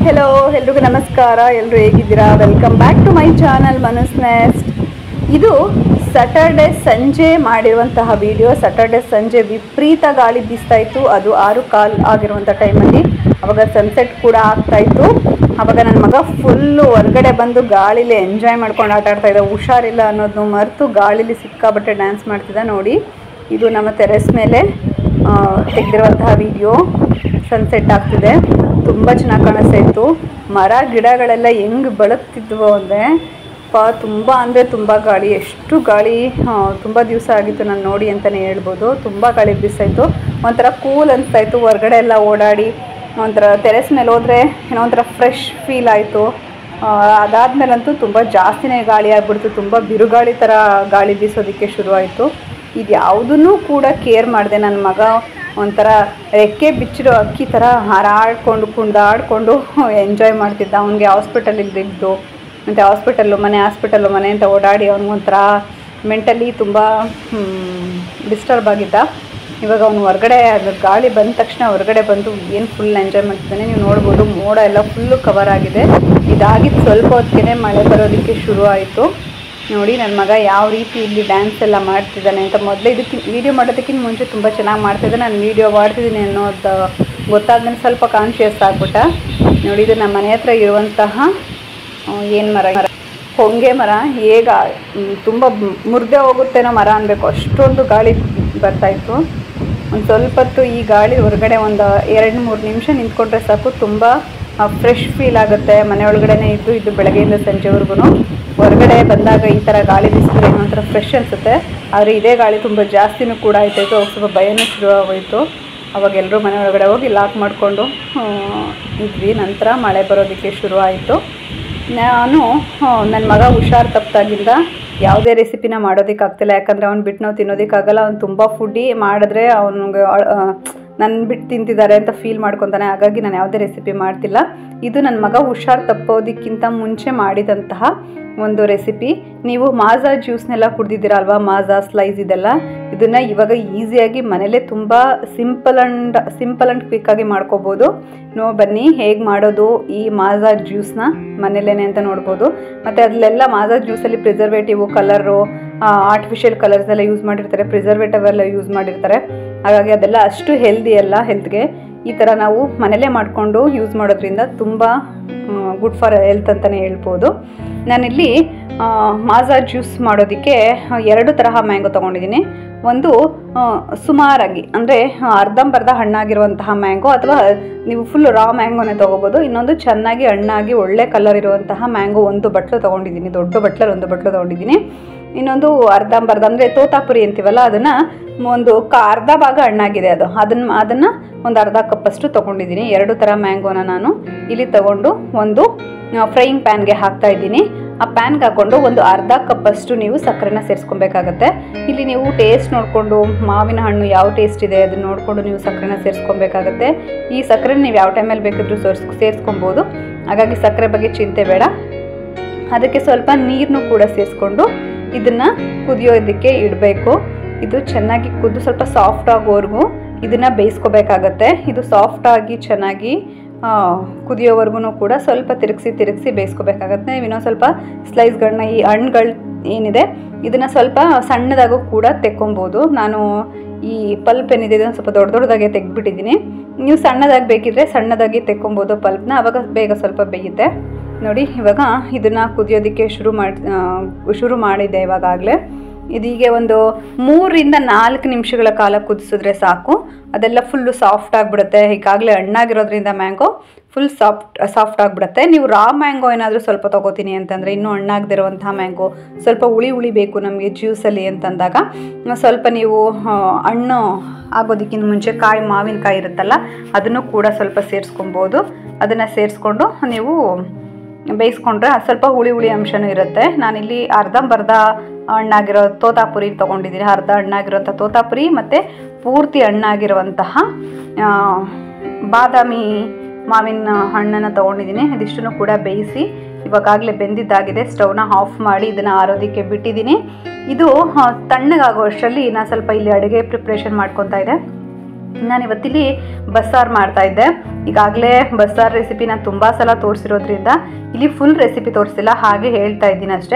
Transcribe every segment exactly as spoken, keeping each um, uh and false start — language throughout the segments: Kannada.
ಹೆಲೋ ಎಲ್ರಿಗೂ ನಮಸ್ಕಾರ. ಎಲ್ಲರೂ ಹೇಗಿದ್ದೀರಾ? Welcome back to my channel Manas nest. ಇದು ಸ್ಯಾಟರ್ಡೆ ಸಂಜೆ ಮಾಡಿರುವಂತಹ ವಿಡಿಯೋ. ಸ್ಯಾಟರ್ಡೆ ಸಂಜೆ ವಿಪರೀತ ಗಾಳಿ ಬೀಸ್ತಾ ಇತ್ತು. ಅದು ಆರು ಕಾಲ್ ಆಗಿರುವಂಥ ಟೈಮಲ್ಲಿ ಅವಾಗ ಸನ್ಸೆಟ್ ಕೂಡ ಆಗ್ತಾ ಇತ್ತು. ಅವಾಗ ನನ್ನ ಮಗ ಫುಲ್ಲು ಹೊರಗಡೆ ಬಂದು ಗಾಳಿಲಿ ಎಂಜಾಯ್ ಮಾಡ್ಕೊಂಡು ಆಟ ಆಡ್ತಾ ಇದ್ದ. ಹುಷಾರಿಲ್ಲ ಅನ್ನೋದನ್ನು ಮರೆತು ಗಾಳಿಲಿ ಸಿಕ್ಕಾಬಟ್ಟೆ ಡ್ಯಾನ್ಸ್ ಮಾಡ್ತಿದ್ದ. ನೋಡಿ, ಇದು ನಮ್ಮ ಟೆರೆಸ್ ಮೇಲೆ ತೆಗೆದಿರುವಂತಹ ವಿಡಿಯೋ. ಸನ್ಸೆಟ್ ಆಗ್ತಿದೆ, ತುಂಬ ಚೆನ್ನಾಗಿ ಕಾಣಿಸ್ತಾ ಇತ್ತು. ಮರ ಗಿಡಗಳೆಲ್ಲ ಹೆಂಗೆ ಬೆಳಗ್ತಿದ್ವು ಅಂದರೆ ಪಾ ತುಂಬ ಅಂದರೆ ತುಂಬ ಗಾಳಿ. ಎಷ್ಟು ಗಾಳಿ, ತುಂಬ ದಿವಸ ಆಗಿತ್ತು ನಾನು ನೋಡಿ ಅಂತಲೇ ಹೇಳ್ಬೋದು. ತುಂಬ ಗಾಳಿ ಬೀಸ್ತಾಯಿತ್ತು. ಒಂಥರ ಕೂಲ್ ಅನಿಸ್ತಾಯಿತ್ತು. ಹೊರಗಡೆ ಎಲ್ಲ ಓಡಾಡಿ ಒಂಥರ ಟೆರೆಸ್ ಮೇಲೆ ಹೋದರೆ ಏನೋ ಒಂಥರ ಫ್ರೆಶ್ ಫೀಲ್ ಆಯಿತು. ಅದಾದಮೇಲಂತೂ ತುಂಬ ಜಾಸ್ತಿನೇ ಗಾಳಿ ಆಗಿಬಿಡ್ತು. ತುಂಬ ಬಿರುಗಾಳಿ ಥರ ಗಾಳಿ ಬೀಸೋದಕ್ಕೆ ಶುರುವಾಯಿತು. ಇದು ಯಾವುದನ್ನು ಕೂಡ ಕೇರ್ ಮಾಡಿದೆ. ನನ್ನ ಮಗ ಒಂಥರ ರೆಕ್ಕೆ ಬಿಚ್ಚಿರೋ ಅಕ್ಕಿ ಥರ ಹಾರಾಡ್ಕೊಂಡು ಕುಣಿದಾಡ್ಕೊಂಡು ಎಂಜಾಯ್ ಮಾಡ್ತಿದ್ದ. ಅವನಿಗೆ ಹಾಸ್ಪಿಟಲಿಗೆ ಬಿದ್ದು ಮತ್ತು ಹಾಸ್ಪಿಟಲ್ಲು ಮನೆ ಹಾಸ್ಪಿಟಲ್ಲು ಮನೆ ಅಂತ ಓಡಾಡಿ ಅವನಿಗೊಂಥರ ಮೆಂಟಲಿ ತುಂಬ ಡಿಸ್ಟರ್ಬ್ ಆಗಿದ್ದ. ಇವಾಗ ಅವನು ಹೊರಗಡೆ ಅದು ಗಾಳಿ ಬಂದ ತಕ್ಷಣ ಹೊರಗಡೆ ಬಂದು ಏನು ಫುಲ್ ಎಂಜಾಯ್ ಮಾಡ್ತಿದ್ದಾನೆ. ನೀವು ನೋಡ್ಬೋದು, ಮೋಡ ಎಲ್ಲ ಫುಲ್ಲು ಕವರ್ ಆಗಿದೆ. ಇದಾಗಿದ್ದು ಸ್ವಲ್ಪ ಹೊತ್ತಿಗೆ ಮಳೆ ಬರೋದಕ್ಕೆ ಶುರು ಆಯಿತು. ನೋಡಿ ನನ್ನ ಮಗ ಯಾವ ರೀತಿ ಇಲ್ಲಿ ಡ್ಯಾನ್ಸ್ ಎಲ್ಲ ಮಾಡ್ತಿದ್ದಾನೆ ಅಂತ. ಮೊದಲೇ ಇದಕ್ಕೆ ವೀಡಿಯೋ ಮಾಡೋದಕ್ಕಿಂತ ಮುಂಚೆ ತುಂಬ ಚೆನ್ನಾಗಿ ಮಾಡ್ತಿದ್ದೆ. ನಾನು ವೀಡಿಯೋ ಮಾಡ್ತಿದ್ದೀನಿ ಅನ್ನೋದು ಗೊತ್ತಾದ್ಮೇಲೆ ಸ್ವಲ್ಪ ಕಾನ್ಷಿಯಸ್ ಆಗ್ಬಿಟ್ಟ. ನೋಡಿ, ಇದು ನಮ್ಮ ಮನೆ ಹತ್ರ ಇರುವಂತಹ ಏನು ಮರ, ಹೊಂಗೆ ಮರ. ಹೇಗ ತುಂಬ ಮುರಿದೇ ಹೋಗುತ್ತೇನೋ ಮರ ಅನ್ಬೇಕು, ಅಷ್ಟೊಂದು ಗಾಳಿ ಬರ್ತಾಯಿತ್ತು. ಒಂದು ಸ್ವಲ್ಪ ಹೊತ್ತು ಈ ಗಾಳಿ ಹೊರಗಡೆ ಒಂದು ಎರಡು ಮೂರು ನಿಮಿಷ ನಿಂತ್ಕೊಂಡ್ರೆ ಸಾಕು, ತುಂಬ ಫ್ರೆಶ್ ಫೀಲ್ ಆಗುತ್ತೆ. ಮನೆಯೊಳಗಡೆ ಇದ್ದು ಇದ್ದು ಬೆಳಗ್ಗೆಯಿಂದ ಸಂಜೆವರೆಗೂ ಹೊರಗಡೆ ಬಂದಾಗ ಈ ಥರ ಗಾಳಿ ಬೀಸಿದ್ರೆ ಒಂಥರ ಫ್ರೆಶ್ ಅನಿಸುತ್ತೆ. ಆದರೆ ಇದೇ ಗಾಳಿ ತುಂಬ ಜಾಸ್ತಿನೂ ಕೂಡ ಆಯ್ತಾಯಿತ್ತು. ಅವಾಗ ಸ್ವಲ್ಪ ಭಯನೂ ಶುರುವಾಗೋಯಿತು. ಅವಾಗ ಎಲ್ಲರೂ ಮನೆ ಒಳಗಡೆ ಹೋಗಿ ಲಾಕ್ ಮಾಡಿಕೊಂಡು ಇದ್ವಿ. ನಂತರ ಮಳೆ ಬರೋದಕ್ಕೆ ಶುರು ಆಯಿತು. ನಾನು ನನ್ನ ಮಗ ಹುಷಾರು ತಪ್ಪಾಗಿಂದ ಯಾವುದೇ ರೆಸಿಪಿನ ಮಾಡೋದಕ್ಕಾಗ್ತಿಲ್ಲ. ಯಾಕಂದರೆ ಅವ್ನು ಬಿಟ್ಟು ನಾವು ತಿನ್ನೋದಕ್ಕಾಗಲ್ಲ. ಅವ್ನು ತುಂಬ ಫುಡ್ಡಿ ಮಾಡಿದ್ರೆ ಅವನಿಗೆ ನನ್ನ ಬಿಟ್ಟು ತಿಂತಿದ್ದಾರೆ ಅಂತ ಫೀಲ್ ಮಾಡ್ಕೊತಾನೆ. ಹಾಗಾಗಿ ನಾನು ಯಾವುದೇ ರೆಸಿಪಿ ಮಾಡ್ತಿಲ್ಲ. ಇದು ನನ್ನ ಮಗ ಹುಷಾರು ತಪ್ಪೋದಕ್ಕಿಂತ ಮುಂಚೆ ಮಾಡಿದಂತಹ ಒಂದು ರೆಸಿಪಿ. ನೀವು ಮಾಝಾ ಜ್ಯೂಸ್ನೆಲ್ಲ ಕುಡ್ದಿದ್ದೀರಾ ಅಲ್ವಾ? ಮಾಝಾ ಸ್ಲೈಸ್ ಇದೆಲ್ಲ, ಇದನ್ನು ಇವಾಗ ಈಸಿಯಾಗಿ ಮನೇಲೇ ತುಂಬ ಸಿಂಪಲ್ ಆ್ಯಂಡ್ ಸಿಂಪಲ್ ಆ್ಯಂಡ್ ಕ್ವಿಕ್ಕಾಗಿ ಮಾಡ್ಕೋಬೋದು. ನೋ ಬನ್ನಿ ಹೇಗೆ ಮಾಡೋದು ಈ ಮಾಝಾ ಜ್ಯೂಸ್ನ ಮನೇಲೇ ಅಂತ ನೋಡ್ಬೋದು. ಮತ್ತು ಅದಲ್ಲೆಲ್ಲ ಮಾಝಾ ಜ್ಯೂಸಲ್ಲಿ ಪ್ರಿಸರ್ವೇಟಿವು, ಕಲರು, ಆರ್ಟಿಫಿಷಿಯಲ್ ಕಲರ್ಸ್ ಎಲ್ಲ ಯೂಸ್ ಮಾಡಿರ್ತಾರೆ, ಪ್ರಿಸರ್ವೇಟಿವ್ ಎಲ್ಲ ಯೂಸ್ ಮಾಡಿರ್ತಾರೆ. ಹಾಗಾಗಿ ಅದೆಲ್ಲ ಅಷ್ಟು ಹೆಲ್ದಿ ಅಲ್ಲ ಹೆಲ್ತ್ಗೆ. ಈ ಥರ ನಾವು ಮನೇಲೇ ಮಾಡಿಕೊಂಡು ಯೂಸ್ ಮಾಡೋದ್ರಿಂದ ತುಂಬ ಗುಡ್ ಫಾರ್ ಹೆಲ್ತ್ ಅಂತಲೇ ಹೇಳ್ಬೋದು. ನಾನಿಲ್ಲಿ ಮಾಝಾ ಜ್ಯೂಸ್ ಮಾಡೋದಕ್ಕೆ ಎರಡು ತರಹ ಮ್ಯಾಂಗೋ ತೊಗೊಂಡಿದ್ದೀನಿ. ಒಂದು ಸುಮಾರಾಗಿ ಅಂದರೆ ಅರ್ಧಂಬರ್ಧ ಹಣ್ಣಾಗಿರುವಂತಹ ಮ್ಯಾಂಗೋ, ಅಥವಾ ನೀವು ಫುಲ್ ರಾ ಮ್ಯಾಂಗೋನೇ ತೊಗೋಬೋದು. ಇನ್ನೊಂದು ಚೆನ್ನಾಗಿ ಹಣ್ಣಾಗಿ ಒಳ್ಳೆ ಕಲರ್ ಇರುವಂತಹ ಮ್ಯಾಂಗೋ ಒಂದು ಬಟ್ಲು ತೊಗೊಂಡಿದ್ದೀನಿ. ದೊಡ್ಡ ಬಟ್ಲಲ್ಲಿ ಒಂದು ಬಟ್ಲು ತೊಗೊಂಡಿದ್ದೀನಿ. ಇನ್ನೊಂದು ಅರ್ಧಂಬರ್ಧ ಅಂದರೆ ತೋತಾಪುರಿ ಅಂತೀವಲ್ಲ, ಅದನ್ನು ಒಂದು ಕ ಅರ್ಧ ಭಾಗ ಹಣ್ಣಾಗಿದೆ ಅದು ಅದನ್ನು ಅದನ್ನು ಒಂದು ಅರ್ಧ ಕಪ್ಪಷ್ಟು ತೊಗೊಂಡಿದ್ದೀನಿ. ಎರಡು ಥರ ಮ್ಯಾಂಗೋನ ನಾನು ಇಲ್ಲಿ ತೊಗೊಂಡು ಒಂದು ಫ್ರೈಯಿಂಗ್ ಪ್ಯಾನ್ಗೆ ಹಾಕ್ತಾ ಇದ್ದೀನಿ. ಆ ಪ್ಯಾನ್ಗೆ ಹಾಕ್ಕೊಂಡು ಒಂದು ಅರ್ಧ ಕಪ್ಪಷ್ಟು ನೀವು ಸಕ್ಕರೆನ ಸೇರಿಸ್ಕೊಬೇಕಾಗತ್ತೆ. ಇಲ್ಲಿ ನೀವು ಟೇಸ್ಟ್ ನೋಡಿಕೊಂಡು, ಮಾವಿನ ಹಣ್ಣು ಯಾವ ಟೇಸ್ಟ್ ಇದೆ ಅದನ್ನು ನೋಡಿಕೊಂಡು ನೀವು ಸಕ್ಕರೆನ ಸೇರಿಸ್ಕೊಬೇಕಾಗತ್ತೆ. ಈ ಸಕ್ಕರೆ ನೀವು ಯಾವ ಟೈಮಲ್ಲಿ ಬೇಕಾದರೂ ಸೇರಿಸ್ ಸೇರಿಸ್ಕೊಬೋದು. ಹಾಗಾಗಿ ಸಕ್ಕರೆ ಬಗ್ಗೆ ಚಿಂತೆ ಬೇಡ. ಅದಕ್ಕೆ ಸ್ವಲ್ಪ ನೀರನ್ನು ಕೂಡ ಸೇರಿಸ್ಕೊಂಡು ಇದನ್ನು ಕುದಿಯೋದಕ್ಕೆ ಇಡಬೇಕು. ಇದು ಚೆನ್ನಾಗಿ ಕುದ್ದು ಸ್ವಲ್ಪ ಸಾಫ್ಟ್ ಆಗೋವರೆಗೂ ಇದನ್ನು ಬೇಯಿಸ್ಕೋಬೇಕಾಗತ್ತೆ. ಇದು ಸಾಫ್ಟಾಗಿ ಚೆನ್ನಾಗಿ ಕುದಿಯೋವರೆಗೂ ಕೂಡ ಸ್ವಲ್ಪ ತಿರುಗಿಸಿ ತಿರುಗಿಸಿ ಬೇಯಿಸ್ಕೋಬೇಕಾಗತ್ತೆ. ನೀವು ಇನ್ನೊಂದು ಸ್ವಲ್ಪ ಸ್ಲೈಸ್ಗಳನ್ನ, ಈ ಹಣ್ಣುಗಳು ಏನಿದೆ ಇದನ್ನು ಸ್ವಲ್ಪ ಸಣ್ಣದಾಗೂ ಕೂಡ ತೆಕ್ಕೊಬೋದು. ನಾನು ಈ ಪಲ್ಪ್ ಏನಿದೆ ಇದನ್ನು ಸ್ವಲ್ಪ ದೊಡ್ಡ ದೊಡ್ಡದಾಗೆ ತೆಗೆದ್ಬಿಟ್ಟಿದ್ದೀನಿ. ನೀವು ಸಣ್ಣದಾಗಿ ಬೇಕಿದ್ರೆ ಸಣ್ಣದಾಗಿ ತೆಕ್ಕೊಬೋದು ಪಲ್ಪ್ನ, ಆವಾಗ ಬೇಗ ಸ್ವಲ್ಪ ಬೇಯುತ್ತೆ. ನೋಡಿ, ಇವಾಗ ಇದನ್ನು ಕುದಿಯೋದಕ್ಕೆ ಶುರು ಮಾಡಿ ಶುರು ಮಾಡಿದೆ ಇವಾಗಲೇ. ಇದೀಗೆ ಒಂದು ಮೂರರಿಂದ ನಾಲ್ಕು ನಿಮಿಷಗಳ ಕಾಲ ಕುದಿಸಿದ್ರೆ ಸಾಕು. ಅದೆಲ್ಲ ಫುಲ್ಲು ಸಾಫ್ಟ್ ಆಗಿಬಿಡುತ್ತೆ. ಈಗಾಗಲೇ ಹಣ್ಣಾಗಿರೋದ್ರಿಂದ ಮ್ಯಾಂಗೋ ಫುಲ್ ಸಾಫ್ಟ್ ಸಾಫ್ಟ್ ಆಗಿಬಿಡುತ್ತೆ. ನೀವು ರಾ ಮ್ಯಾಂಗೋ ಏನಾದರೂ ಸ್ವಲ್ಪ ತೊಗೋತೀನಿ ಅಂತಂದರೆ, ಇನ್ನೂ ಹಣ್ಣಾಗದಿರುವಂತಹ ಮ್ಯಾಂಗೋ, ಸ್ವಲ್ಪ ಹುಳಿ ಹುಳಿ ಬೇಕು ನಮಗೆ ಜ್ಯೂಸಲ್ಲಿ ಅಂತಂದಾಗ ಸ್ವಲ್ಪ ನೀವು ಹಣ್ಣು ಆಗೋದಕ್ಕಿಂತ ಮುಂಚೆ ಕಾಯಿ ಮಾವಿನಕಾಯಿ ಇರುತ್ತಲ್ಲ ಅದನ್ನು ಕೂಡ ಸ್ವಲ್ಪ ಸೇರಿಸ್ಕೊಬೋದು. ಅದನ್ನು ಸೇರಿಸ್ಕೊಂಡು ನೀವು ಬೇಯಿಸ್ಕೊಂಡ್ರೆ ಸ್ವಲ್ಪ ಹುಳಿ ಹುಳಿ ಅಂಶನೂ ಇರುತ್ತೆ. ನಾನಿಲ್ಲಿ ಅರ್ಧಂಬರ್ಧ ಹಣ್ಣಾಗಿರೋ ತೋತಾಪುರಿ ತೊಗೊಂಡಿದ್ದೀನಿ. ಅರ್ಧ ಹಣ್ಣಾಗಿರೋಂಥ ತೋತಾಪುರಿ ಮತ್ತು ಪೂರ್ತಿ ಹಣ್ಣಾಗಿರುವಂತಹ ಬಾದಾಮಿ ಮಾವಿನ ಹಣ್ಣನ್ನು ತೊಗೊಂಡಿದ್ದೀನಿ. ಇದಿಷ್ಟನ್ನು ಕೂಡ ಬೇಯಿಸಿ ಇವಾಗಲೇ ಬೆಂದಿದ್ದಾಗಿದೆ. ಸ್ಟವ್ನ ಆಫ್ ಮಾಡಿ ಇದನ್ನು ಆರೋದಕ್ಕೆ ಬಿಟ್ಟಿದ್ದೀನಿ. ಇದು ತಣ್ಣಗಾಗೋ ಅಷ್ಟರಲ್ಲಿ ನಾನು ಸ್ವಲ್ಪ ಇಲ್ಲಿ ಅಡುಗೆ ಪ್ರಿಪ್ರೇಷನ್ ಮಾಡ್ಕೊತಾ ಇದ್ದೆ. ನಾನು ಇವತ್ತಿಲ್ಲಿ ಬಸ್ಸಾರು ಮಾಡ್ತಾಯಿದ್ದೆ. ಈಗಾಗಲೇ ಬಸ್ಸಾರು ರೆಸಿಪಿ ನಾನು ತುಂಬ ಸಲ ತೋರಿಸಿರೋದ್ರಿಂದ ಇಲ್ಲಿ ಫುಲ್ ರೆಸಿಪಿ ತೋರಿಸಿಲ್ಲ, ಹಾಗೆ ಹೇಳ್ತಾ ಇದ್ದೀನಿ ಅಷ್ಟೇ.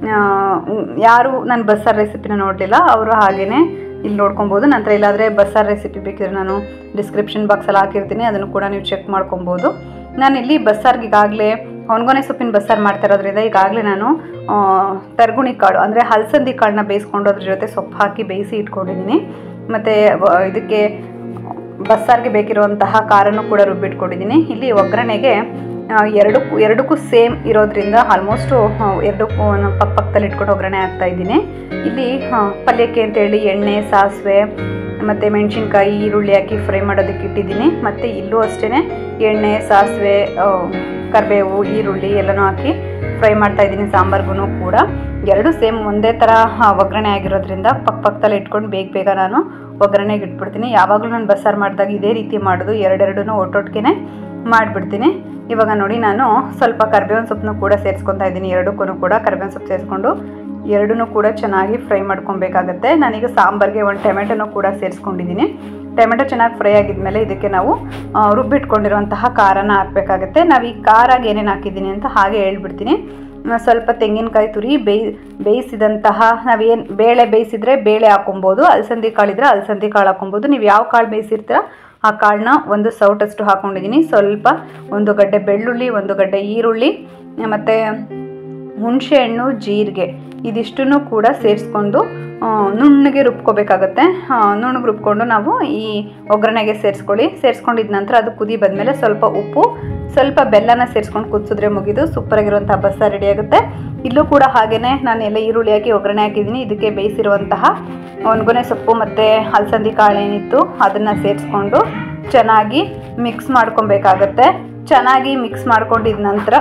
ಯಾರು ನಾನು ಬಸ್ಸಾರು ರೆಸಿಪಿನ ನೋಡಲಿಲ್ಲ ಅವರು ಹಾಗೆಯೇ ಇಲ್ಲಿ ನೋಡ್ಕೊಬೋದು. ನಂತರ ಇಲ್ಲಾದರೆ ಬಸ್ಸಾರು ರೆಸಿಪಿ ಬೇಕಿದ್ರೆ ನಾನು ಡಿಸ್ಕ್ರಿಪ್ಷನ್ ಬಾಕ್ಸಲ್ಲಿ ಹಾಕಿರ್ತೀನಿ, ಅದನ್ನು ಕೂಡ ನೀವು ಚೆಕ್ ಮಾಡ್ಕೊಬೋದು. ನಾನಿಲ್ಲಿ ಬಸ್ಸಾರ್ಗೆ ಈಗಾಗಲೇ ಹೊನ್ಗೊನೆ ಸೊಪ್ಪಿನ ಬಸ್ಸಾರು ಮಾಡ್ತಾ ಇರೋದ್ರಿಂದ ಈಗಾಗಲೇ ನಾನು ತರ್ಗುಣಿ ಕಾಳು ಅಂದರೆ ಹಲಸಂದಿ ಕಾಳನ್ನ ಬೇಯಿಸ್ಕೊಂಡು ಅದ್ರ ಜೊತೆ ಸೊಪ್ಪು ಹಾಕಿ ಬೇಯಿಸಿ ಇಟ್ಕೊಂಡಿದ್ದೀನಿ. ಮತ್ತು ಇದಕ್ಕೆ ಬಸ್ಸಾರಿಗೆ ಬೇಕಿರುವಂತಹ ಖಾರನೂ ಕೂಡ ರುಬ್ಬಿಟ್ಕೊಂಡಿದ್ದೀನಿ. ಇಲ್ಲಿ ಒಗ್ಗರಣೆಗೆ ಎರಡಕ್ಕೂ ಎರಡಕ್ಕೂ ಸೇಮ್ ಇರೋದ್ರಿಂದ ಆಲ್ಮೋಸ್ಟು ಎರಡಕ್ಕೂ ಪಕ್ಕ ಪಕ್ಕದಲ್ಲಿ ಇಟ್ಕೊಂಡು ಒಗ್ಗರಣೆ ಹಾಕ್ತಾಯಿದ್ದೀನಿ. ಇಲ್ಲಿ ಪಲ್ಯಕ್ಕೆ ಅಂತೇಳಿ ಎಣ್ಣೆ, ಸಾಸಿವೆ ಮತ್ತು ಮೆಣಸಿನ್ಕಾಯಿ, ಈರುಳ್ಳಿ ಹಾಕಿ ಫ್ರೈ ಮಾಡೋದಕ್ಕೆ ಇಟ್ಟಿದ್ದೀನಿ. ಮತ್ತು ಇಲ್ಲೂ ಅಷ್ಟೇ ಎಣ್ಣೆ, ಸಾಸಿವೆ, ಕರಿಬೇವು, ಈರುಳ್ಳಿ ಎಲ್ಲನೂ ಹಾಕಿ ಫ್ರೈ ಮಾಡ್ತಾಯಿದ್ದೀನಿ. ಸಾಂಬಾರ್ಗೂ ಕೂಡ ಎರಡು ಸೇಮ್ ಒಂದೇ ಥರ ಒಗ್ಗರಣೆ ಆಗಿರೋದ್ರಿಂದ ಪಕ್ಕ ಪಕ್ಕದಲ್ಲಿ ಇಟ್ಕೊಂಡು ಬೇಗ ಬೇಗ ನಾನು ಒಗ್ಗರಣೆಗೆ ಇಟ್ಬಿಡ್ತೀನಿ. ಯಾವಾಗಲೂ ನಾನು ಬಸ್ಸಾರು ಮಾಡಿದಾಗ ಇದೇ ರೀತಿ ಮಾಡೋದು, ಎರಡೆರಡೂ ಒಟ್ಟೊಟ್ಟಿಗೆ ಮಾಡಿಬಿಡ್ತೀನಿ. ಇವಾಗ ನೋಡಿ ನಾನು ಸ್ವಲ್ಪ ಕರಿಬೇವಿನ ಸೊಪ್ಪನ್ನು ಕೂಡ ಸೇರಿಸ್ಕೊತಾ ಇದ್ದೀನಿ. ಎರಡಕ್ಕೂ ಕೂಡ ಕರಿಬೇವಿನ ಸೊಪ್ಪು ಸೇರಿಸ್ಕೊಂಡು ಎರಡನ್ನೂ ಕೂಡ ಚೆನ್ನಾಗಿ ಫ್ರೈ ಮಾಡ್ಕೊಬೇಕಾಗತ್ತೆ. ನಾನೀಗ ಸಾಂಬಾರಿಗೆ ಒಂದು ಟೊಮೆಟೊನೂ ಕೂಡ ಸೇರಿಸ್ಕೊಂಡಿದ್ದೀನಿ. ಟೊಮೆಟೊ ಚೆನ್ನಾಗಿ ಫ್ರೈ ಆಗಿದ್ಮೇಲೆ ಇದಕ್ಕೆ ನಾವು ರುಬ್ಬಿಟ್ಕೊಂಡಿರುವಂತಹ ಖಾರನ ಹಾಕಬೇಕಾಗತ್ತೆ. ನಾವು ಈ ಖಾರಾಗಿ ಏನೇನು ಹಾಕಿದ್ದೀನಿ ಅಂತ ಹಾಗೆ ಹೇಳ್ಬಿಡ್ತೀನಿ. ಸ್ವಲ್ಪ ತೆಂಗಿನಕಾಯಿ ತುರಿ, ಬೇಯಿ ಬೇಯಿಸಿದಂತಹ ನಾವೇನು ಬೇಳೆ ಬೇಯಿಸಿದರೆ ಬೇಳೆ ಹಾಕೊಬೋದು, ಅಲಸಂದಿ ಕಾಳಿದ್ರೆ ಅಲಸಂದಿ ಕಾಳು ಹಾಕೊಬೋದು. ನೀವು ಯಾವ ಕಾಳು ಬೇಯಿಸಿರ್ತೀರ ಆ ಕಾಳನ್ನ ಒಂದು ಸೌಟಷ್ಟು ಹಾಕ್ಕೊಂಡಿದ್ದೀನಿ. ಸ್ವಲ್ಪ ಒಂದು ಗಡ್ಡೆ ಬೆಳ್ಳುಳ್ಳಿ, ಒಂದು ಗಡ್ಡೆ ಈರುಳ್ಳಿ ಮತ್ತು ಹುಣಸೆಹಣ್ಣು, ಜೀರಿಗೆ ಇದಿಷ್ಟನ್ನು ಕೂಡ ಸೇರಿಸ್ಕೊಂಡು ನುಣ್ಣಗೆ ರುಬ್ಕೋಬೇಕಾಗತ್ತೆ. ನುಣ್ಣಗೆ ರುಬ್ಕೊಂಡು ನಾವು ಈ ಒಗ್ಗರಣೆಗೆ ಸೇರಿಸ್ಕೊಳ್ಳಿ. ಸೇರಿಸ್ಕೊಂಡಿದ ನಂತರ ಅದು ಕುದಿ ಬಂದಮೇಲೆ ಸ್ವಲ್ಪ ಉಪ್ಪು, ಸ್ವಲ್ಪ ಬೆಲ್ಲನ ಸೇರಿಸ್ಕೊಂಡು ಕುದಿಸಿದ್ರೆ ಮುಗಿದು ಸೂಪರಾಗಿರುವಂಥ ಬಸ್ಸಾರು ರೆಡಿ ಆಗುತ್ತೆ. ಇಲ್ಲೂ ಕೂಡ ಹಾಗೆಯೇ ನಾನು ಎಲ್ಲ ಈರುಳ್ಳಿ ಹಾಕಿ ಒಗ್ಗರಣೆ ಹಾಕಿದ್ದೀನಿ. ಇದಕ್ಕೆ ಬೇಯಿಸಿರುವಂತಹ ಒಣಗೊನೆ ಸೊಪ್ಪು ಮತ್ತು ಹಲಸಂದಿ ಕಾಳು ಏನಿತ್ತು ಅದನ್ನು ಸೇರಿಸ್ಕೊಂಡು ಚೆನ್ನಾಗಿ ಮಿಕ್ಸ್ ಮಾಡ್ಕೊಬೇಕಾಗತ್ತೆ. ಚೆನ್ನಾಗಿ ಮಿಕ್ಸ್ ಮಾಡ್ಕೊಂಡಿದ ನಂತರ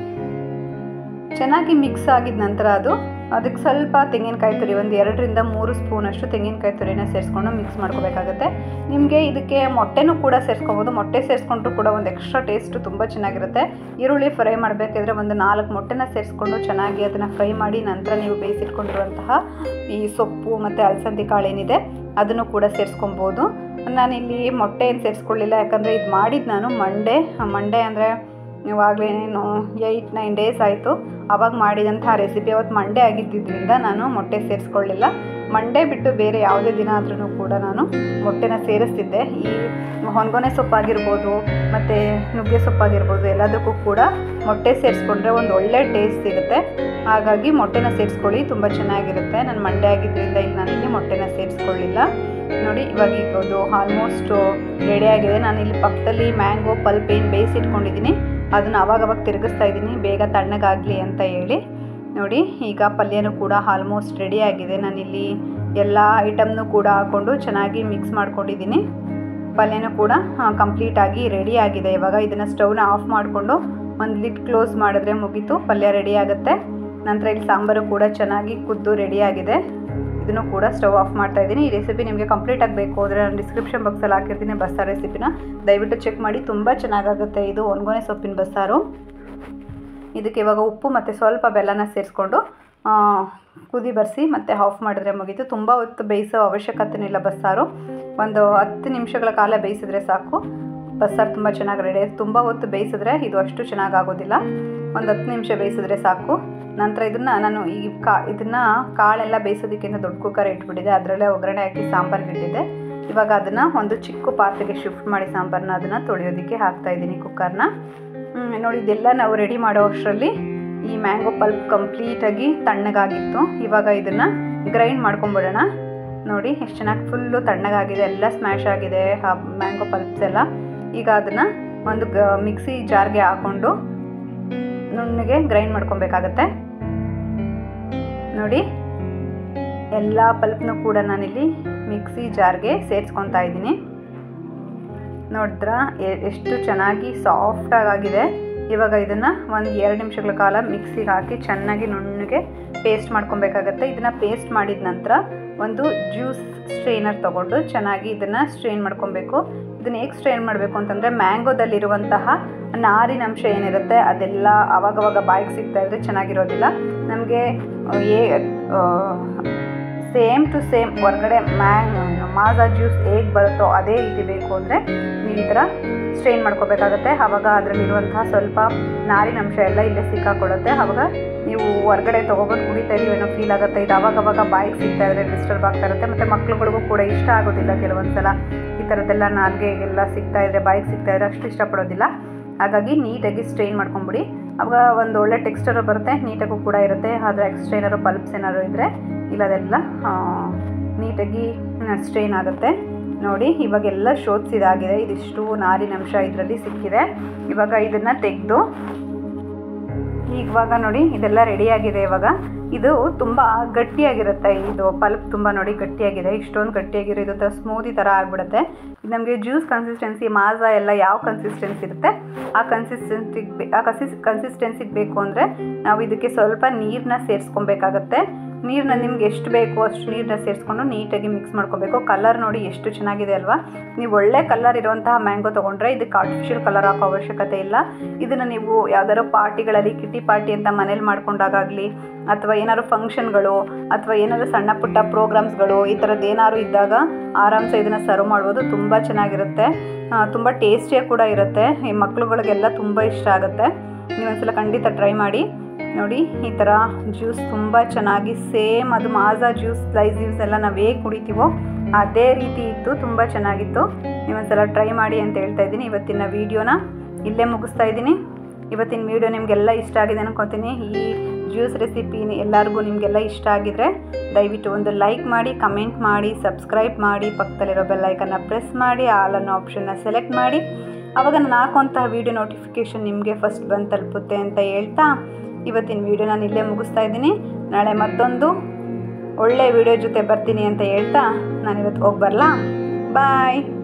ಚೆನ್ನಾಗಿ ಮಿಕ್ಸ್ ಆಗಿದ ನಂತರ ಅದು ಅದಕ್ಕೆ ಸ್ವಲ್ಪ ತೆಂಗಿನಕಾಯಿ ತುರಿ, ಒಂದು ಎರಡರಿಂದ ಮೂರು ಸ್ಪೂನಷ್ಟು ತೆಂಗಿನಕಾಯಿ ತುರಿನ ಸೇರಿಸ್ಕೊಂಡು ಮಿಕ್ಸ್ ಮಾಡ್ಕೋಬೇಕಾಗುತ್ತೆ. ನಿಮಗೆ ಇದಕ್ಕೆ ಮೊಟ್ಟೆನೂ ಕೂಡ ಸೇರಿಸ್ಕೊಬೋದು. ಮೊಟ್ಟೆ ಸೇರಿಸ್ಕೊಂಡ್ರೂ ಕೂಡ ಒಂದು ಎಕ್ಸ್ಟ್ರಾ ಟೇಸ್ಟು ತುಂಬ ಚೆನ್ನಾಗಿರುತ್ತೆ. ಈರುಳ್ಳಿ ಫ್ರೈ ಮಾಡಬೇಕಿದ್ರೆ ಒಂದು ನಾಲ್ಕು ಮೊಟ್ಟೆನ ಸೇರಿಸ್ಕೊಂಡು ಚೆನ್ನಾಗಿ ಅದನ್ನು ಫ್ರೈ ಮಾಡಿ ನಂತರ ನೀವು ಬೇಯಿಸಿಟ್ಕೊಂಡಿರುವಂತಹ ಈ ಸೊಪ್ಪು ಮತ್ತು ಅಲಸಂದಿ ಕಾಳು ಏನಿದೆ ಅದನ್ನು ಕೂಡ ಸೇರಿಸ್ಕೊಬೋದು. ನಾನಿಲ್ಲಿ ಮೊಟ್ಟೆ ಏನು ಸೇರಿಸ್ಕೊಳ್ಳಿಲ್ಲ, ಯಾಕಂದರೆ ಇದು ಮಾಡಿದ್ದು ನಾನು ಮಂಡೇ ಮಂಡೇ ಅಂದರೆ ಇವಾಗಲೇನೇನು ಏಯ್ಟ್ ನೈನ್ ಡೇಸ್ ಆಯಿತು ಆವಾಗ ಮಾಡಿದಂಥ ರೆಸಿಪಿ. ಅವತ್ತು ಮಂಡೇ ಆಗಿದ್ದರಿಂದ ನಾನು ಮೊಟ್ಟೆ ಸೇರಿಸ್ಕೊಳ್ಳಿಲ್ಲ. ಮಂಡೇ ಬಿಟ್ಟು ಬೇರೆ ಯಾವುದೇ ದಿನ ಆದ್ರೂ ಕೂಡ ನಾನು ಮೊಟ್ಟೆನ ಸೇರಿಸ್ತಿದ್ದೆ. ಈ ಹೊನ್ಗೊನೆ ಸೊಪ್ಪಾಗಿರ್ಬೋದು ಮತ್ತು ನುಗ್ಗೆ ಸೊಪ್ಪಾಗಿರ್ಬೋದು ಎಲ್ಲದಕ್ಕೂ ಕೂಡ ಮೊಟ್ಟೆ ಸೇರಿಸ್ಕೊಂಡ್ರೆ ಒಂದು ಒಳ್ಳೆ ಟೇಸ್ಟ್ ಸಿಗುತ್ತೆ. ಹಾಗಾಗಿ ಮೊಟ್ಟೆನ ಸೇರಿಸ್ಕೊಳ್ಳಿ, ತುಂಬ ಚೆನ್ನಾಗಿರುತ್ತೆ. ನಾನು ಮಂಡೇ ಆಗಿದ್ದರಿಂದ ಇಲ್ಲಿ ನಾನಿಲ್ಲಿ ಮೊಟ್ಟೆನ ಸೇರಿಸ್ಕೊಳ್ಳಿಲ್ಲ. ನೋಡಿ ಇವಾಗ ಈಗ ಅದು ಆಲ್ಮೋಸ್ಟು ರೆಡಿ ಆಗಿದೆ. ನಾನು ಇಲ್ಲಿ ಪಕ್ಕದಲ್ಲಿ ಮ್ಯಾಂಗೋ ಪಲ್ಪ್ ಏನು ಬೇಯಿಸಿಟ್ಕೊಂಡಿದ್ದೀನಿ ಅದನ್ನು ಅವಾಗವಾಗ ತಿರುಗಿಸ್ತಾ ಇದ್ದೀನಿ ಬೇಗ ತಣ್ಣಗಾಗಲಿ ಅಂತ ಹೇಳಿ. ನೋಡಿ ಈಗ ಪಲ್ಯನೂ ಕೂಡ ಆಲ್ಮೋಸ್ಟ್ ರೆಡಿ ಆಗಿದೆ. ನಾನಿಲ್ಲಿ ಎಲ್ಲ ಐಟಮ್ನೂ ಕೂಡ ಹಾಕ್ಕೊಂಡು ಚೆನ್ನಾಗಿ ಮಿಕ್ಸ್ ಮಾಡ್ಕೊಂಡಿದ್ದೀನಿ. ಪಲ್ಯನೂ ಕೂಡ ಕಂಪ್ಲೀಟಾಗಿ ರೆಡಿ ಆಗಿದೆ. ಇವಾಗ ಇದನ್ನು ಸ್ಟವ್ನ ಆಫ್ ಮಾಡಿಕೊಂಡು ಒಂದು ಲಿಡ್ ಕ್ಲೋಸ್ ಮಾಡಿದ್ರೆ ಮುಗೀತು, ಪಲ್ಯ ರೆಡಿ ಆಗುತ್ತೆ. ನಂತರ ಇಲ್ಲಿ ಸಾಂಬಾರು ಕೂಡ ಚೆನ್ನಾಗಿ ಕುದ್ದು ರೆಡಿ ಆಗಿದೆ. ಇದನ್ನು ಕೂಡ ಸ್ಟವ್ ಆಫ್ ಮಾಡ್ತಾ ಇದ್ದೀನಿ. ಈ ರೆಸಿಪಿ ನಿಮಗೆ ಕಂಪ್ಲೀಟ್ ಆಗಬೇಕು ಅಂದರೆ ನಾನು ಡಿಸ್ಕ್ರಿಪ್ಷನ್ ಬಾಕ್ಸಲ್ಲಿ ಹಾಕಿರ್ತೀನಿ ಬಸ್ಸಾರು ರೆಸಿಪಿನ, ದಯವಿಟ್ಟು ಚೆಕ್ ಮಾಡಿ. ತುಂಬ ಚೆನ್ನಾಗಾಗುತ್ತೆ ಇದು ಒಣಗೊನೆ ಸೊಪ್ಪಿನ ಬಸ್ಸಾರು. ಇದಕ್ಕೆ ಇವಾಗ ಉಪ್ಪು ಮತ್ತು ಸ್ವಲ್ಪ ಬೆಲ್ಲನ ಸೇರಿಸ್ಕೊಂಡು ಕುದಿ ಬರೆಸಿ ಮತ್ತು ಆಫ್ ಮಾಡಿದ್ರೆ ಮುಗೀತು. ತುಂಬ ಹೊತ್ತು ಬೇಯಿಸೋ ಅವಶ್ಯಕತೆ ಇಲ್ಲ. ಬಸ್ಸಾರು ಒಂದು ಹತ್ತು ನಿಮಿಷಗಳ ಕಾಲ ಬೇಯಿಸಿದ್ರೆ ಸಾಕು, ಬಸ್ಸಾರು ತುಂಬ ಚೆನ್ನಾಗಿ ರೆಡಿ. ತುಂಬ ಹೊತ್ತು ಬೇಯಿಸಿದ್ರೆ ಇದು ಅಷ್ಟು ಚೆನ್ನಾಗಾಗೋದಿಲ್ಲ. ಒಂದು ಹತ್ತು ನಿಮಿಷ ಬೇಯಿಸಿದ್ರೆ ಸಾಕು. ನಂತರ ಇದನ್ನು ನಾನು ಈ ಕಾ ಇದನ್ನು ಕಾಳೆಲ್ಲ ಬೇಯಿಸೋದಕ್ಕಿಂತ ದೊಡ್ಡ ಕುಕ್ಕರ್ ಇಟ್ಬಿಟ್ಟಿದೆ, ಅದರಲ್ಲೇ ಒಗ್ಗರಣೆ ಹಾಕಿ ಸಾಂಬಾರಿಗೆ ಇಟ್ಟಿದ್ದೆ. ಇವಾಗ ಅದನ್ನು ಒಂದು ಚಿಕ್ಕ ಪಾತ್ರೆಗೆ ಶಿಫ್ಟ್ ಮಾಡಿ ಸಾಂಬಾರನ್ನ ಅದನ್ನು ತೊಳೆಯೋದಕ್ಕೆ ಹಾಕ್ತಾಯಿದ್ದೀನಿ ಕುಕ್ಕರ್ನ. ನೋಡಿ ಇದೆಲ್ಲ ನಾವು ರೆಡಿ ಮಾಡೋ ಅಷ್ಟರಲ್ಲಿ ಈ ಮ್ಯಾಂಗೋ ಪಲ್ಪ್ ಕಂಪ್ಲೀಟಾಗಿ ತಣ್ಣಗಾಗಿತ್ತು. ಇವಾಗ ಇದನ್ನು ಗ್ರೈಂಡ್ ಮಾಡ್ಕೊಂಬಿಡೋಣ. ನೋಡಿ ಎಷ್ಟು ಚೆನ್ನಾಗಿ ಫುಲ್ಲು ತಣ್ಣಗಾಗಿದೆ, ಎಲ್ಲ ಸ್ಮ್ಯಾಶ್ ಆಗಿದೆ ಆ ಮ್ಯಾಂಗೋ ಪಲ್ಪ್ಸ್ ಎಲ್ಲ. ಈಗ ಅದನ್ನು ಒಂದು ಗ ಮಿಕ್ಸಿ ಜಾರ್ಗೆ ಹಾಕ್ಕೊಂಡು ನುಣ್ಣಗೆ ಗ್ರೈಂಡ್ ಮಾಡ್ಕೊಬೇಕಾಗತ್ತೆ. ನೋಡಿ ಎಲ್ಲ ಪಲ್ಪ್ನೂ ಕೂಡ ನಾನಿಲ್ಲಿ ಮಿಕ್ಸಿ ಜಾರ್ಗೆ ಸೇರಿಸ್ಕೊತಾ ಇದ್ದೀನಿ. ನೋಡಿದ್ರ ಎಷ್ಟು ಚೆನ್ನಾಗಿ ಸಾಫ್ಟಾಗಿದೆ. ಇವಾಗ ಇದನ್ನು ಒಂದು ಎರಡು ನಿಮಿಷಗಳ ಕಾಲ ಮಿಕ್ಸಿಗೆ ಹಾಕಿ ಚೆನ್ನಾಗಿ ನುಣ್ಣಗೆ ಪೇಸ್ಟ್ ಮಾಡ್ಕೊಬೇಕಾಗತ್ತೆ. ಇದನ್ನು ಪೇಸ್ಟ್ ಮಾಡಿದ ನಂತರ ಒಂದು ಜ್ಯೂಸ್ ಸ್ಟ್ರೈನರ್ ತೊಗೊಂಡು ಚೆನ್ನಾಗಿ ಇದನ್ನು ಸ್ಟ್ರೈನ್ ಮಾಡ್ಕೊಬೇಕು. ಇದನ್ನು ಹೇಗೆ ಸ್ಟ್ರೈನ್ ಮಾಡಬೇಕು ಅಂತಂದರೆ ಮ್ಯಾಂಗೋದಲ್ಲಿರುವಂತಹ ನಾರಿನ ಅಂಶ ಏನಿರುತ್ತೆ ಅದೆಲ್ಲ ಆವಾಗವಾಗ ಬಾಯಿಗೆ ಸಿಗ್ತಾ ಇದ್ರೆ ಚೆನ್ನಾಗಿರೋದಿಲ್ಲ. ನಮಗೆ ಏ ಸೇಮ್ ಟು ಸೇಮ್ ಹೊರಗಡೆ ಮ್ಯಾಂಗ್ ಮಾಜಾ ಜ್ಯೂಸ್ ಹೇಗೆ ಬರುತ್ತೋ ಅದೇ ರೀತಿ ಬೇಕು ಅಂದರೆ ನೀವು ಈ ಥರ ಸ್ಟ್ರೈನ್ ಮಾಡ್ಕೋಬೇಕಾಗತ್ತೆ. ಆವಾಗ ಅದರಲ್ಲಿರುವಂತಹ ಸ್ವಲ್ಪ ನಾರಿನ ಅಂಶ ಎಲ್ಲ ಇಲ್ಲೇ ಸಿಕ್ಕಾಕೊಳ್ಳುತ್ತೆ. ಆವಾಗ ನೀವು ಹೊರಗಡೆ ತೊಗೊಬೋದು ಕುಡಿತಾ ಇದೀವಿ ಏನೋ ಫೀಲ್ ಆಗುತ್ತೆ. ಇದು ಅವಾಗವಾಗ ಬಾಯಿಗೆ ಸಿಗ್ತಾ ಇದ್ರೆ ಡಿಸ್ಟರ್ಬ್ ಆಗ್ತಾ ಇರುತ್ತೆ. ಮತ್ತು ಮಕ್ಳುಗಳಿಗೂ ಕೂಡ ಇಷ್ಟ ಆಗೋದಿಲ್ಲ. ಕೆಲವೊಂದು ಸಲ ಈ ಥರದ್ದೆಲ್ಲ ನಾಲ್ಗೆಗೆಲ್ಲ ಸಿಗ್ತಾ ಇದ್ರೆ ಬಾಯಿಗೆ ಸಿಗ್ತಾ ಇದ್ರೆ ಅಷ್ಟು ಇಷ್ಟಪಡೋದಿಲ್ಲ. ಹಾಗಾಗಿ ನೀಟಾಗಿ ಸ್ಟ್ರೈನ್ ಮಾಡ್ಕೊಂಬಿಡಿ. ಆವಾಗ ಒಂದು ಒಳ್ಳೆ ಟೆಕ್ಸ್ಚರು ಬರುತ್ತೆ, ನೀಟಾಗೂ ಕೂಡ ಇರುತ್ತೆ. ಆದರೆ ಎಕ್ಸ್ಟ್ರಾ ಏನಾದ್ರು ಪಲ್ಪ್ಸ್ ಏನಾದ್ರು ಇದ್ದರೆ ಇಲ್ಲದೆಲ್ಲ ನೀಟಾಗಿ ಸ್ಟ್ರೈನ್ ಆಗುತ್ತೆ. ನೋಡಿ ಇವಾಗೆಲ್ಲ ಶೋಧಿಸಿದಾಗಿದೆ. ಇದಿಷ್ಟು ನಾರಿನಂಶ ಇದರಲ್ಲಿ ಸಿಕ್ಕಿದೆ. ಇವಾಗ ಇದನ್ನು ತೆಗೆದು ಇವಾಗ ನೋಡಿ ಇದೆಲ್ಲ ರೆಡಿಯಾಗಿದೆ. ಇವಾಗ ಇದು ತುಂಬ ಗಟ್ಟಿಯಾಗಿರುತ್ತೆ. ಇದು ಪಲ್ಪ್ ತುಂಬ ನೋಡಿ ಗಟ್ಟಿಯಾಗಿದೆ. ಇಷ್ಟೊಂದು ಗಟ್ಟಿಯಾಗಿರೋ ಇದು ಥರ ಸ್ಮೂದಿ ಥರ ಆಗಿಬಿಡುತ್ತೆ. ಇದು ನಮಗೆ ಜ್ಯೂಸ್ ಕನ್ಸಿಸ್ಟೆನ್ಸಿ ಮಾಜಾ ಎಲ್ಲ ಯಾವ ಕನ್ಸಿಸ್ಟೆನ್ಸಿ ಇರುತ್ತೆ ಆ ಕನ್ಸಿಸ್ಟೆನ್ಸಿಗೆ ಆ ಕನ್ಸಿಸ್ ಕನ್ಸಿಸ್ಟೆನ್ಸಿಗೆ ಬೇಕು ಅಂದರೆ ನಾವು ಇದಕ್ಕೆ ಸ್ವಲ್ಪ ನೀರನ್ನ ಸೇರಿಸ್ಕೊಬೇಕಾಗತ್ತೆ. ನೀರನ್ನ ನಿಮ್ಗೆ ಎಷ್ಟು ಬೇಕೋ ಅಷ್ಟು ನೀರನ್ನ ಸೇರಿಸ್ಕೊಂಡು ನೀಟಾಗಿ ಮಿಕ್ಸ್ ಮಾಡ್ಕೋಬೇಕು. ಕಲರ್ ನೋಡಿ ಎಷ್ಟು ಚೆನ್ನಾಗಿದೆ ಅಲ್ವಾ. ನೀವು ಒಳ್ಳೆ ಕಲರ್ ಇರುವಂತಹ ಮ್ಯಾಂಗೋ ತೊಗೊಂಡ್ರೆ ಇದಕ್ಕೆ ಆರ್ಟಿಫಿಷಿಯಲ್ ಕಲರ್ ಹಾಕೋ ಅವಶ್ಯಕತೆ ಇಲ್ಲ. ಇದನ್ನು ನೀವು ಯಾವ್ದಾದ್ರು ಪಾರ್ಟಿಗಳಲ್ಲಿ ಕಿಟಿ ಪಾರ್ಟಿ ಅಂತ ಮನೇಲಿ ಮಾಡ್ಕೊಂಡಾಗಲಿ ಅಥವಾ ಏನಾದ್ರು ಫಂಕ್ಷನ್ಗಳು ಅಥವಾ ಏನಾದ್ರು ಸಣ್ಣ ಪುಟ್ಟ ಪ್ರೋಗ್ರಾಮ್ಸ್ಗಳು ಈ ಥರದ್ದು ಏನಾದ್ರು ಇದ್ದಾಗ ಆರಾಮ್ಸೆ ಇದನ್ನು ಸರ್ವ್ ಮಾಡ್ಬೋದು. ತುಂಬ ಚೆನ್ನಾಗಿರುತ್ತೆ, ತುಂಬ ಟೇಸ್ಟಿಯಾಗಿ ಕೂಡ ಇರುತ್ತೆ. ಈ ಮಕ್ಳುಗಳಿಗೆಲ್ಲ ತುಂಬ ಇಷ್ಟ ಆಗುತ್ತೆ. ನೀವೊಂದ್ಸಲ ಖಂಡಿತ ಟ್ರೈ ಮಾಡಿ. ನೋಡಿ ಈ ಥರ ಜ್ಯೂಸ್ ತುಂಬ ಚೆನ್ನಾಗಿ ಸೇಮ್ ಅದು ಮಾಜಾ ಜ್ಯೂಸ್ ಸ್ಲೈಸ್ ಜ್ಯೂಸ್ ಎಲ್ಲ ನಾವು ಹೇಗೆ ಕುಡಿತೀವೋ ಅದೇ ರೀತಿ ಇತ್ತು. ತುಂಬ ಚೆನ್ನಾಗಿತ್ತು. ನೀವೊಂದ್ಸಲ ಟ್ರೈ ಮಾಡಿ ಅಂತ ಹೇಳ್ತಾ ಇದ್ದೀನಿ. ಇವತ್ತಿನ ವೀಡಿಯೋನ ಇಲ್ಲೇ ಮುಗಿಸ್ತಾ ಇದ್ದೀನಿ. ಇವತ್ತಿನ ವೀಡಿಯೋ ನಿಮಗೆಲ್ಲ ಇಷ್ಟ ಆಗಿದೆ ಅನ್ಕೊತೀನಿ. ಈ ಜ್ಯೂಸ್ ರೆಸಿಪಿ ಎಲ್ಲರಿಗೂ ನಿಮಗೆಲ್ಲ ಇಷ್ಟ ಆಗಿದ್ರೆ ದಯವಿಟ್ಟು ಒಂದು ಲೈಕ್ ಮಾಡಿ, ಕಮೆಂಟ್ ಮಾಡಿ, ಸಬ್ಸ್ಕ್ರೈಬ್ ಮಾಡಿ, ಪಕ್ಕದಲ್ಲಿರೋ ಬೆಲ್ಲೈಕನ್ನ ಪ್ರೆಸ್ ಮಾಡಿ, ಆಲ್ ಅನ್ನೋ ಆಪ್ಷನ್ನ ಸೆಲೆಕ್ಟ್ ಮಾಡಿ. ಆವಾಗ ನಾನು ಹಾಕುವಂತಹ ವೀಡಿಯೋ ನೋಟಿಫಿಕೇಷನ್ ನಿಮಗೆ ಫಸ್ಟ್ ಬಂದು ತಲುಪುತ್ತೆ ಅಂತ ಹೇಳ್ತಾ ಇವತ್ತಿನ ವೀಡಿಯೋ ನಾನು ಇಲ್ಲೇ ಮುಗಿಸ್ತಾ ಇದ್ದೀನಿ. ನಾಳೆ ಮತ್ತೊಂದು ಒಳ್ಳೆಯ ವೀಡಿಯೋ ಜೊತೆ ಬರ್ತೀನಿ ಅಂತ ಹೇಳ್ತಾ ನಾನಿವತ್ತು ಹೋಗಿ ಬರಲಾ. ಬಾಯ್.